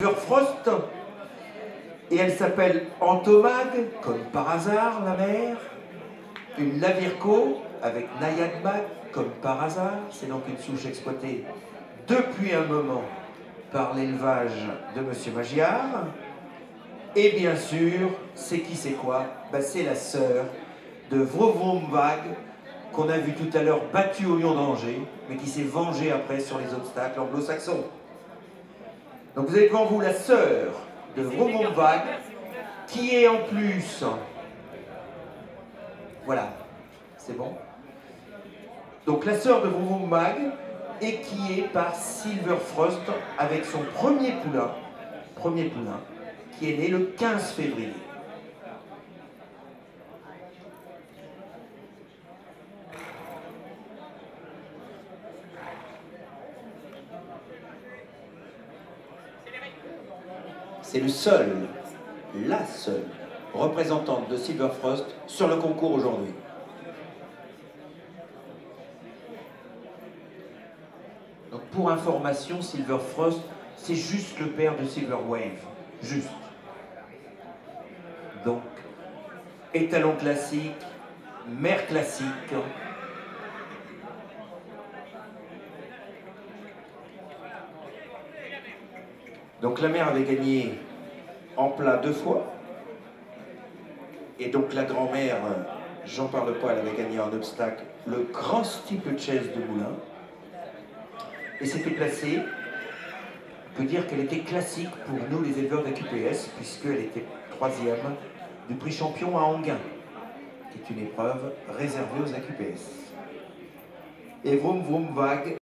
Frost, et elle s'appelle Entomag, comme par hasard, la mère. Une Lavirco avec Nayadmag, comme par hasard. C'est donc une souche exploitée depuis un moment par l'élevage de Monsieur Magyar. Et bien sûr, c'est qui c'est quoi? C'est la sœur de Vrovromvag, qu'on a vu tout à l'heure battue au lion d'Angers, mais qui s'est vengée après sur les obstacles anglo-saxons. Donc vous avez devant vous la sœur de Vrovromvag, qui est en plus... Voilà, c'est bon. Donc la sœur de Vrovromvag, et qui est par Silver Frost avec son premier poulain, qui est né le 15 février. C'est le seul, la seule représentante de Silver Frost sur le concours aujourd'hui. Donc pour information, Silver Frost, c'est juste le père de Silver Wave, juste. Donc, étalon classique, mère classique. Donc la mère avait gagné en plat 2 fois. Et donc la grand-mère, j'en parle pas, elle avait gagné en obstacle le grand steeplechase de Moulins. Et s'était placée, on peut dire qu'elle était classique pour nous les éleveurs d'AQPS, puisqu'elle était 3e du prix champion à Anguin, qui est une épreuve réservée aux AQPS. Et Vrovromvag